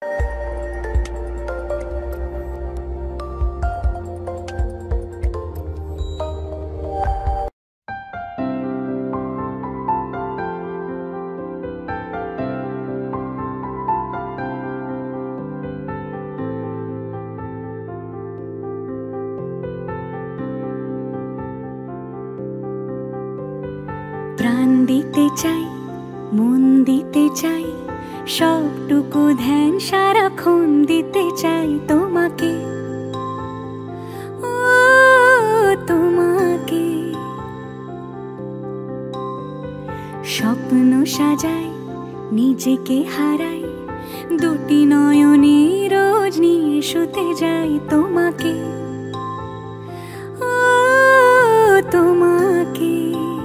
প্রাণ দিতে চাই, মন দিতে চাই, সবটুকু ধ্যান সারাক্ষণ দিতে চাই তোমাকে, ও তোমাকে। স্বপ্ন সাজাই, নিজেকে হারাই, দুটি নয়নে রোজ নিয়ে শুতে যাই তোমাকে, ও তোমাকে।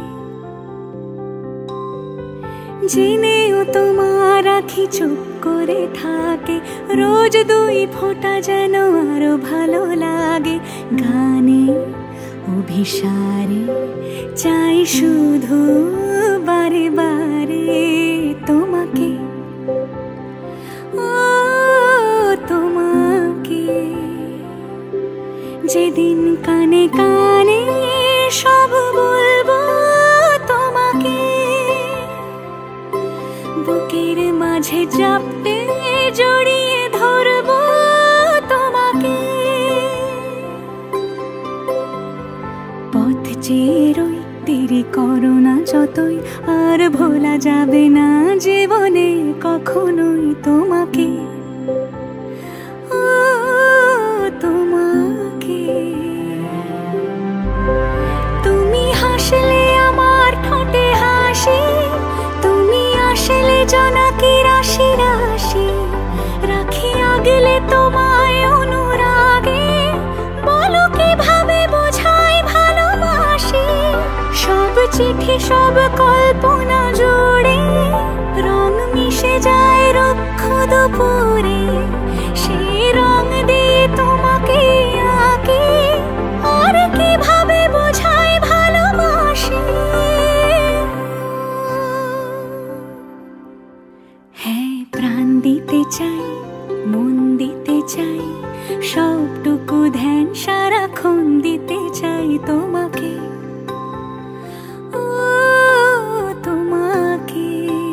জেনেও তোমার আখি চুপ করে থাকে, রোজ দুই ফোঁটা যেন আরো ভালো লাগে। গানে অভিসারে চাই শুধু বারে বারে তোমাকে, ও তোমাকে। যেদিন কানে কানে সব বলবো তোমাকে, বুকের মাঝে চাপতে জড়িয়ে ধরবো তোমাকে। পথ চেয়ে রই, দেরি করো না যতই, আর ভোলা যাবে না জীবনে কখনোই তোমাকে, ও তোমাকে। তুমি হাসলে আমার ঠোঁটে হাসি, তুমি আসলে জোনাকি রাশি রাশি, রাখি আগলে তোমায় অনুরাগে, বলো কিভাবে বোঝাই ভালোবাসি। সব চিঠি সব কল্পনা জুড়ে রং মিশে যায় রুক্ষ দুপুরে, সেই রং দিয়ে তোমাকে আঁকি, আর কিভাবে বোঝাই ভালোবাসি। হ্যাঁ, প্রাণ দিতে চাই, মন দিতে চাই, সবটুকু ধ্যান সারাক্ষণ দিতে চাই তোমাকে, ও তোমাকে।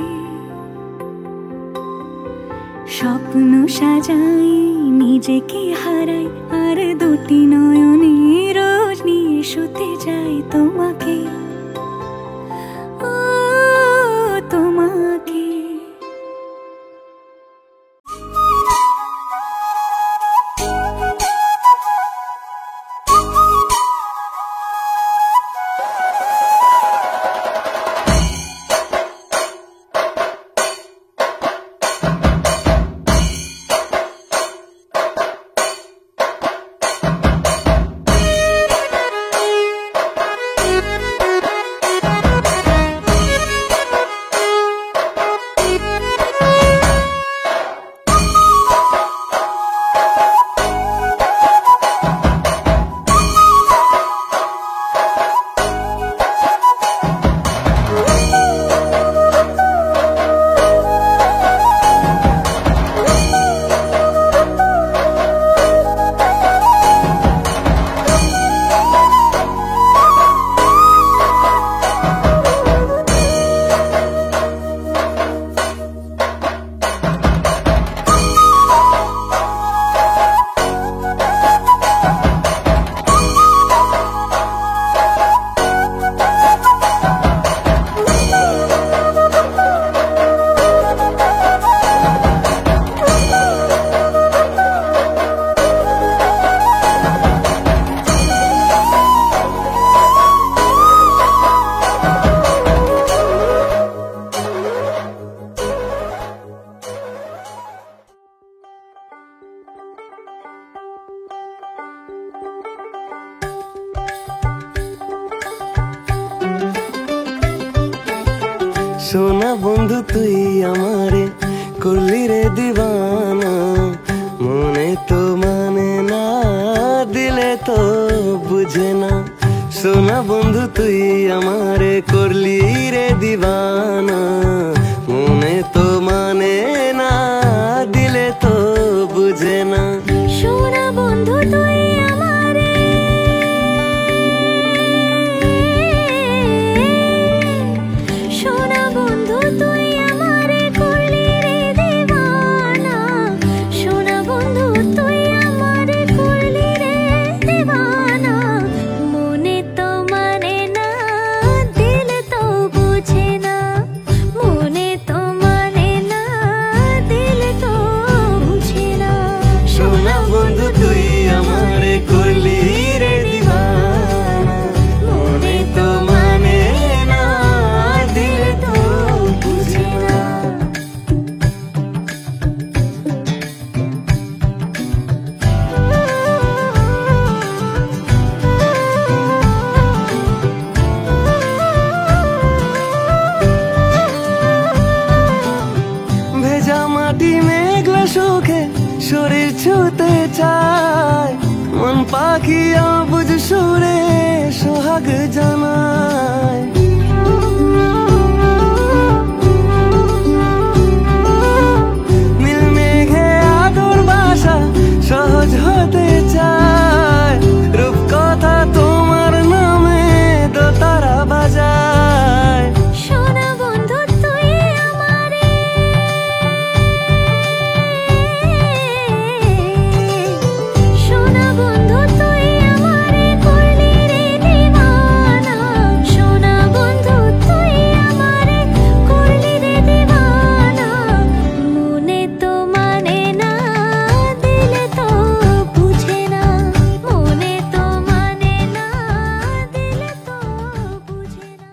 স্বপ্ন সাজাই, নিজেকে হারাই, আর দুটি নয়নে রোজ নিয়ে শুতে যাই তোমাকে, ও তোমাকে। সোনা বন্ধু তুই আমারে করলি রে দিবানা, মনে তো মানে না, দিলে তো বুঝে না। সোনা বন্ধু তুই আমারে করলি রে দিবানা, মনে তো মানে না, দিলে তো পাখি অবুঝ সুরে সোহাগ জানায়। নীল মেঘে আদর বাসা সহজ হতে চায়, রূপকথা তোমার নামে দোতারা বাজায়। সোনা বন্ধু তুই আমারে, সোনা বন্ধু তুই আমারে করলি রে দিওয়ানা। সোনা বন্ধু তুই আমারে করলি রে দিওয়ানা। মনে তো মানে না, দিলে তো বুঝে না। মনে তো মানে না, দিলে তো বুঝে না।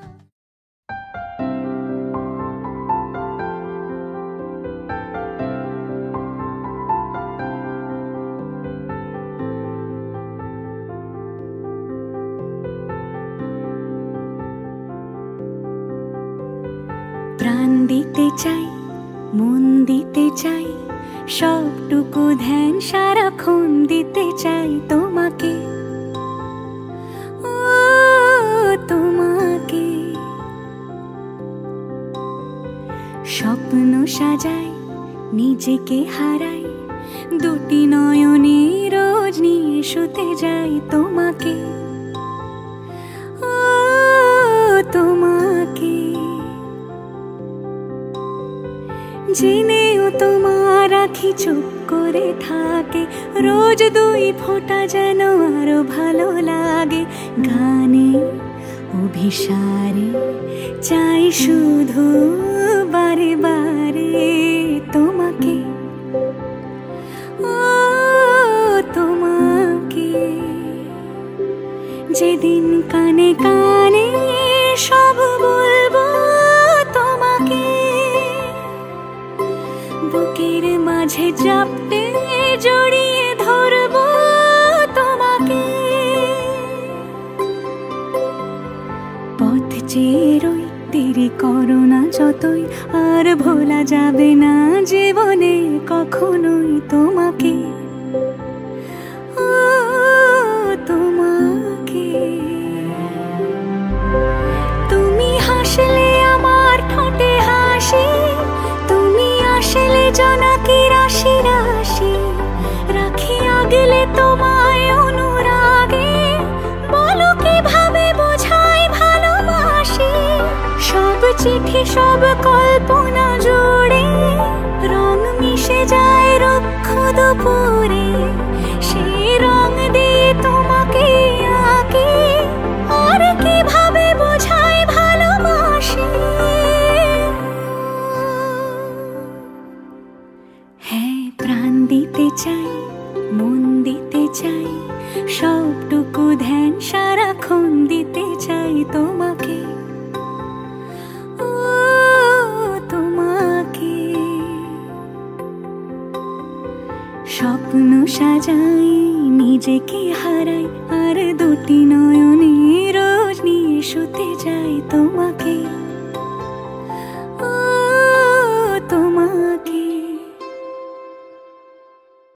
প্রাণ দিতে চাই, মন দিতে চাই, সবটুকু ধ্যান সারাক্ষণ দিতে চাই তোমাকে, ও তোমাকে। স্বপ্ন সাজাই, নিজেকে হারাই, দুটি নয়নে রোজ নিয়ে শুতে যাই তোমাকে, ও তোমাকে। জেনেও তোমার আখি চুপ করে থাকে, রোজ দুই ফোঁটা যেন আরো ভালো লাগে। গানে অভিসারে চাই শুধু বারে বারে তোমাকে, ও তোমাকে। যেদিন কানে কানে সব বলবো তোমাকে, বুকের মাঝে চাপটে জড়িয়ে ধরবো তোমাকে। পথ চেয়ে রই, দেরি করো না যতই, আর ভোলা যাবে না জীবনে কখনোই তোমাকে, ও তোমাকে। তুমি হাসলে আমার ঠোঁটে হাসি, তুমি আসলে জোনাকি রাশি রাশি। রাখি আগলে তোমায় অনুরাগে, বলো কিভাবে বোঝাই ভালোবাসি। সব চিঠি সব কল্পনা জুড়ে রং মিশে যায় রুক্ষ দুপুরে, সেই রং দিয়ে তোমাকে আঁকি, আর কিভাবে বোঝাই ভালোবাসি। হ্যাঁ, প্রাণ দিতে চাই, মন দিতে চাই, সবটুকু ধ্যান সারাক্ষণ দিতে চাই তোমাকে, ও তোমাকে। স্বপ্ন সাজাই, নিজেকে হারাই, আর দুটি নয়নে রোজ নিয়ে শুতে যাই তোমাকে।